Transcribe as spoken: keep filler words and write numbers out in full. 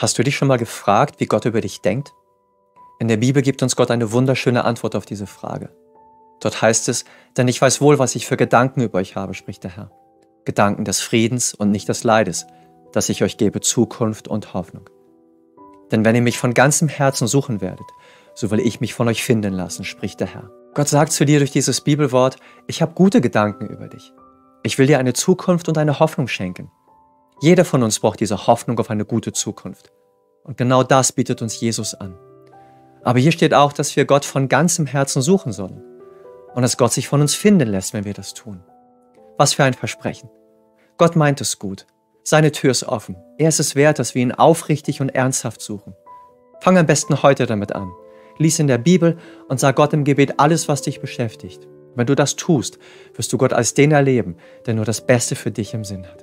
Hast du dich schon mal gefragt, wie Gott über dich denkt? In der Bibel gibt uns Gott eine wunderschöne Antwort auf diese Frage. Dort heißt es, denn ich weiß wohl, was ich für Gedanken über euch habe, spricht der Herr. Gedanken des Friedens und nicht des Leides, dass ich euch gebe Zukunft und Hoffnung. Denn wenn ihr mich von ganzem Herzen suchen werdet, so will ich mich von euch finden lassen, spricht der Herr. Gott sagt zu dir durch dieses Bibelwort, ich habe gute Gedanken über dich. Ich will dir eine Zukunft und eine Hoffnung schenken. Jeder von uns braucht diese Hoffnung auf eine gute Zukunft. Und genau das bietet uns Jesus an. Aber hier steht auch, dass wir Gott von ganzem Herzen suchen sollen. Und dass Gott sich von uns finden lässt, wenn wir das tun. Was für ein Versprechen. Gott meint es gut. Seine Tür ist offen. Er ist es wert, dass wir ihn aufrichtig und ernsthaft suchen. Fang am besten heute damit an. Lies in der Bibel und sag Gott im Gebet alles, was dich beschäftigt. Wenn du das tust, wirst du Gott als den erleben, der nur das Beste für dich im Sinn hat.